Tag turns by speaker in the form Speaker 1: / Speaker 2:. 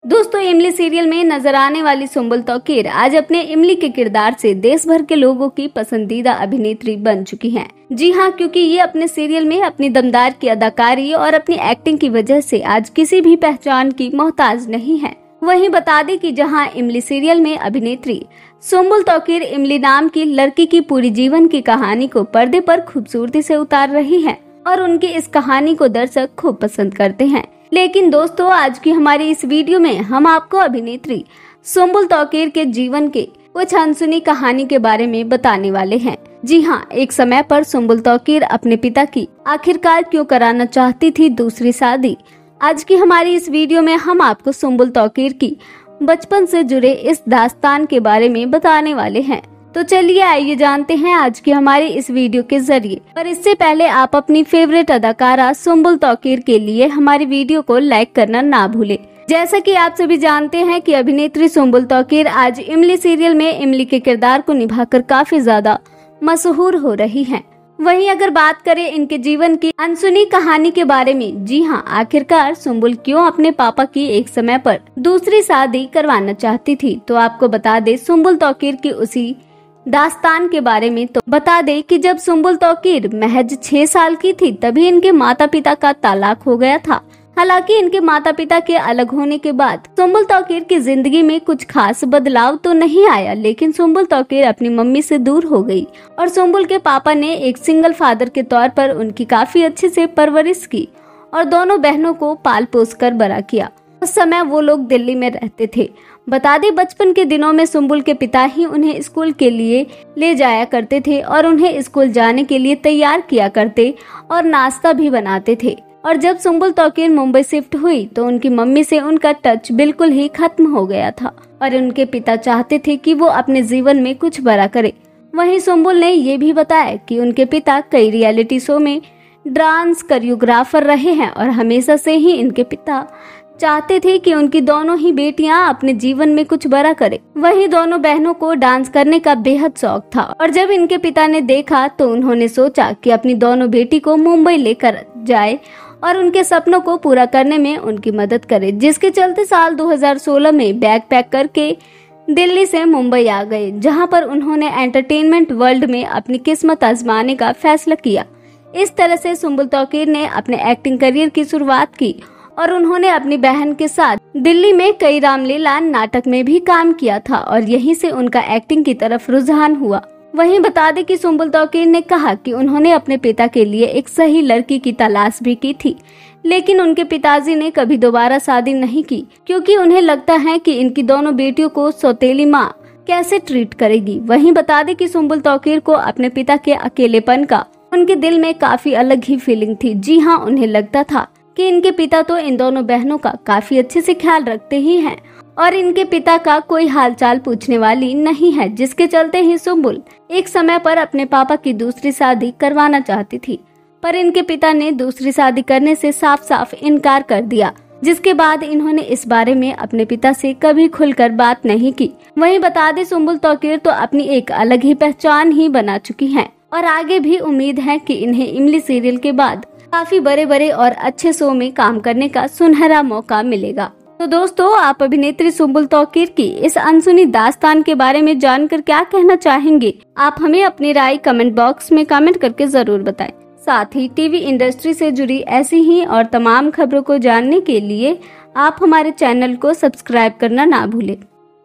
Speaker 1: दोस्तों, इमली सीरियल में नजर आने वाली सुंबुल तौकीर आज अपने इमली के किरदार से देश भर के लोगों की पसंदीदा अभिनेत्री बन चुकी हैं। जी हां, क्योंकि ये अपने सीरियल में अपनी दमदार की अदाकारी और अपनी एक्टिंग की वजह से आज किसी भी पहचान की मोहताज नहीं है। वहीं बता दें कि जहां इमली सीरियल में अभिनेत्री सुंबुल तौकीर इमली नाम की लड़की की पूरी जीवन की कहानी को पर्दे पर खूबसूरती से उतार रही है और उनकी इस कहानी को दर्शक खूब पसंद करते हैं। लेकिन दोस्तों, आज की हमारी इस वीडियो में हम आपको अभिनेत्री सुंबुल तौकीर के जीवन के कुछ अनसुनी कहानी के बारे में बताने वाले हैं। जी हाँ, एक समय पर सुंबुल तौकीर अपने पिता की आखिरकार क्यों कराना चाहती थी दूसरी शादी। आज की हमारी इस वीडियो में हम आपको सुंबुल तौकीर की बचपन से जुड़े इस दास्तान के बारे में बताने वाले हैं। तो चलिए आइए जानते हैं आज की हमारी इस वीडियो के जरिए। पर इससे पहले आप अपनी फेवरेट अदाकारा सुंबुल तौकीर के लिए हमारी वीडियो को लाइक करना ना भूलें। जैसा कि आप सभी जानते हैं कि अभिनेत्री सुंबुल तौकीर आज इमली सीरियल में इमली के किरदार को निभाकर काफी ज्यादा मशहूर हो रही हैं। वहीं अगर बात करें इनके जीवन की अनसुनी कहानी के बारे में, जी हाँ, आखिरकार सुंबुल क्यों अपने पापा की एक समय पर दूसरी शादी करवाना चाहती थी, तो आपको बता दे सुंबुल तौकीर की उसी दास्तान के बारे में। तो बता दे कि जब सुंबुल तौकीर महज 6 साल की थी तभी इनके माता पिता का तलाक हो गया था। हालांकि इनके माता पिता के अलग होने के बाद सुंबुल तौकीर की जिंदगी में कुछ खास बदलाव तो नहीं आया, लेकिन सुंबुल तौकीर अपनी मम्मी से दूर हो गई और सुंबुल के पापा ने एक सिंगल फादर के तौर पर उनकी काफी अच्छे से परवरिश की और दोनों बहनों को पाल पोस कर बड़ा किया। उस समय वो लोग दिल्ली में रहते थे। बता दें, बचपन के दिनों में सुंबुल के पिता ही उन्हें स्कूल के लिए ले जाया करते थे और उन्हें स्कूल जाने के लिए तैयार किया करते और नाश्ता भी बनाते थे। और जब सुंबुल तौकीर मुंबई शिफ्ट हुई तो उनकी मम्मी से उनका टच बिल्कुल ही खत्म हो गया था और उनके पिता चाहते थे कि वो अपने जीवन में कुछ बड़ा करे। वहीं सुंबुल ने ये भी बताया कि उनके पिता कई रियलिटी शो में डांस कोरियोग्राफर रहे हैं और हमेशा से ही इनके पिता चाहते थे कि उनकी दोनों ही बेटियां अपने जीवन में कुछ बड़ा करें। वहीं दोनों बहनों को डांस करने का बेहद शौक था और जब इनके पिता ने देखा तो उन्होंने सोचा कि अपनी दोनों बेटी को मुंबई लेकर जाए और उनके सपनों को पूरा करने में उनकी मदद करे, जिसके चलते साल 2016 में बैग पैक करके दिल्ली से मुंबई आ गए, जहां पर उन्होंने एंटरटेनमेंट वर्ल्ड में अपनी किस्मत आजमाने का फैसला किया। इस तरह से सुंबुल तौकीर ने अपने एक्टिंग करियर की शुरुआत की और उन्होंने अपनी बहन के साथ दिल्ली में कई रामलीला नाटक में भी काम किया था और यहीं से उनका एक्टिंग की तरफ रुझान हुआ। वहीं बता दें कि सुंबुल तौकीर ने कहा कि उन्होंने अपने पिता के लिए एक सही लड़की की तलाश भी की थी, लेकिन उनके पिताजी ने कभी दोबारा शादी नहीं की क्योंकि उन्हें लगता है कि इनकी दोनों बेटियों को सौतेली माँ कैसे ट्रीट करेगी। वहीं बता दें कि सुंबुल तौकीर को अपने पिता के अकेलेपन का उनके दिल में काफी अलग ही फीलिंग थी। जी हाँ, उन्हें लगता था कि इनके पिता तो इन दोनों बहनों का काफी अच्छे से ख्याल रखते ही हैं और इनके पिता का कोई हालचाल पूछने वाली नहीं है, जिसके चलते ही सुंबुल एक समय पर अपने पापा की दूसरी शादी करवाना चाहती थी, पर इनके पिता ने दूसरी शादी करने से साफ साफ इनकार कर दिया, जिसके बाद इन्होंने इस बारे में अपने पिता से कभी खुलकर बात नहीं की। वहीं बता दें, सुंबुल तौकीर तो अपनी एक अलग ही पहचान ही बना चुकी हैं और आगे भी उम्मीद है कि इन्हें इमली सीरियल के बाद काफी बड़े बड़े और अच्छे शो में काम करने का सुनहरा मौका मिलेगा। तो दोस्तों, आप अभिनेत्री सुंबुल तौकीर की इस अनसुनी दास्तान के बारे में जानकर क्या कहना चाहेंगे? आप हमें अपनी राय कमेंट बॉक्स में कमेंट करके जरूर बताएं। साथ ही टीवी इंडस्ट्री से जुड़ी ऐसी ही और तमाम खबरों को जानने के लिए आप हमारे चैनल को सब्सक्राइब करना ना भूलें।